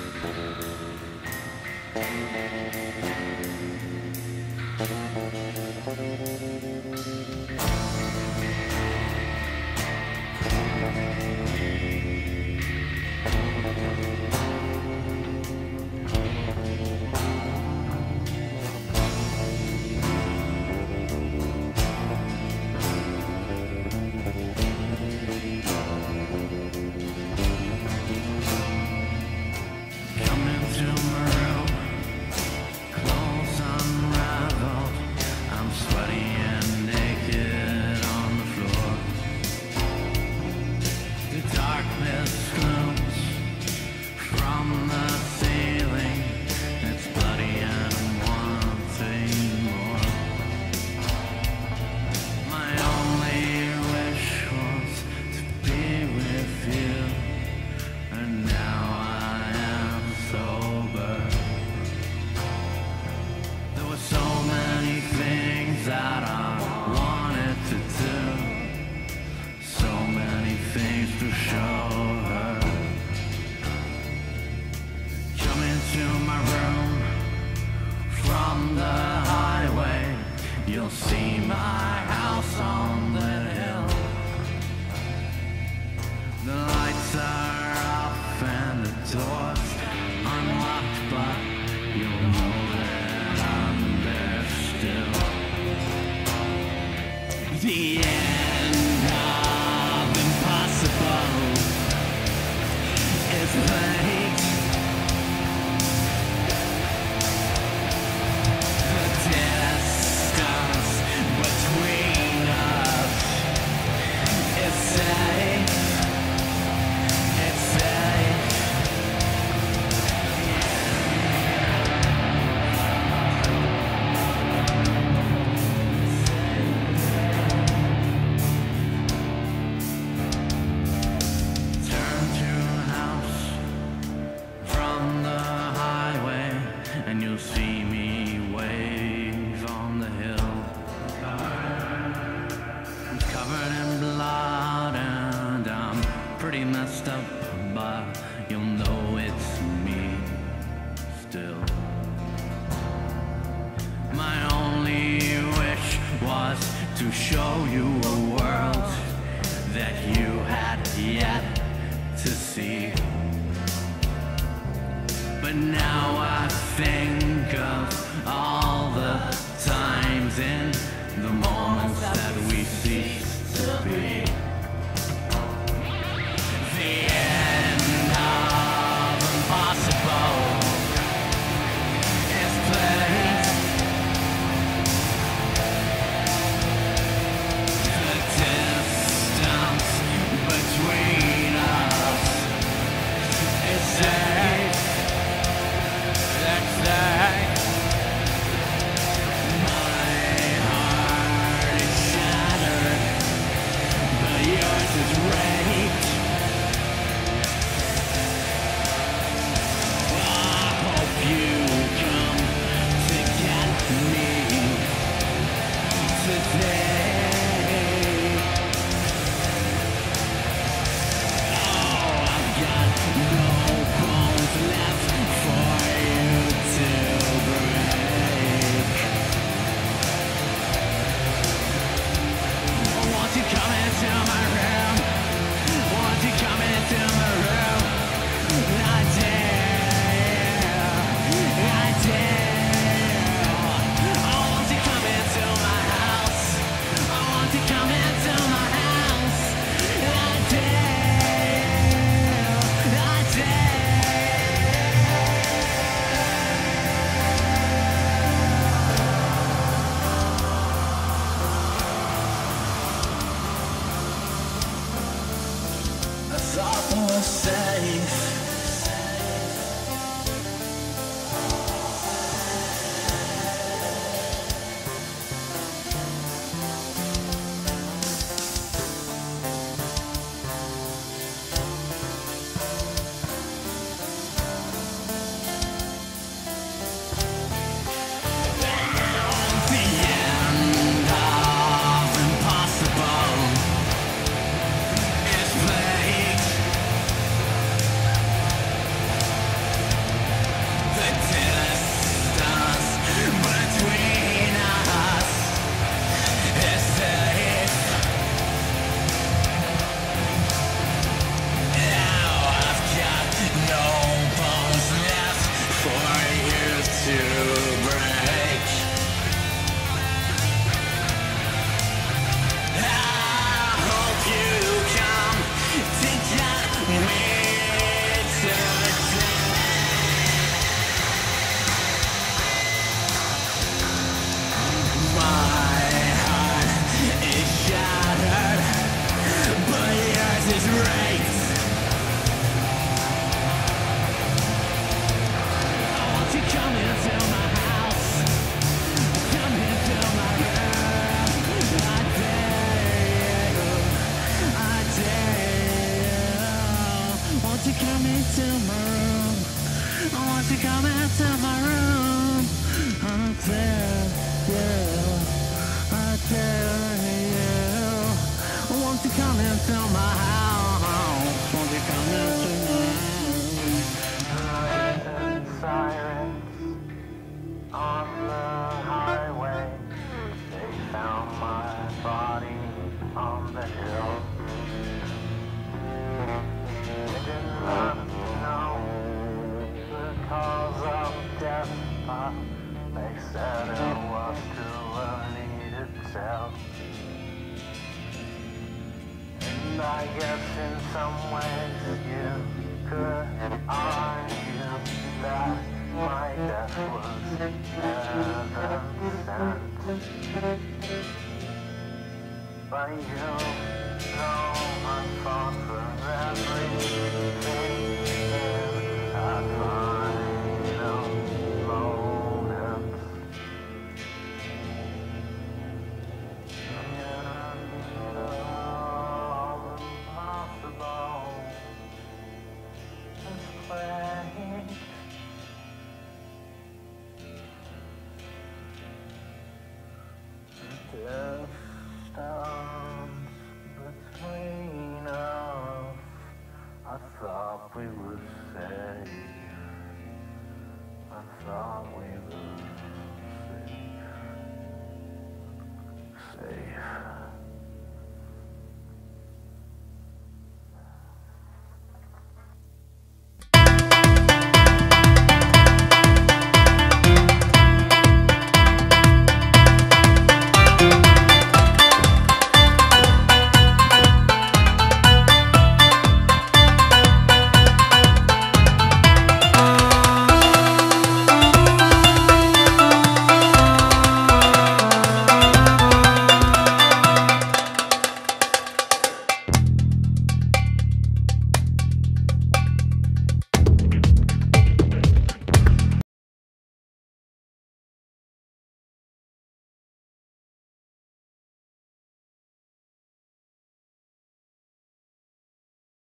You'll see my house on the hill. The lights are off and the doors unlocked, but you'll know that I'm there still. The end of impossible is late. And you'll see me wave on the hill. I'm covered in blood and I'm pretty messed up, but you'll know it's me still. My only wish was to show you a world that you had yet to see. But now I think of all the times in the moments that we cease to be. The end of impossible is played. The distance between us is safe. My heart is shattered, Won't you come into my room? I dare you, I dare you. Won't you come into my house? Won't you come into my lights and sirens on the highway? They found my body on the hill. They did not know the cause of death, but they said it was too early to tell. And I guess in some ways you could argue that my death was heaven sent. But you know I fought for everything in that final moment. Death stands between us. I thought we were safe. I thought we were safe.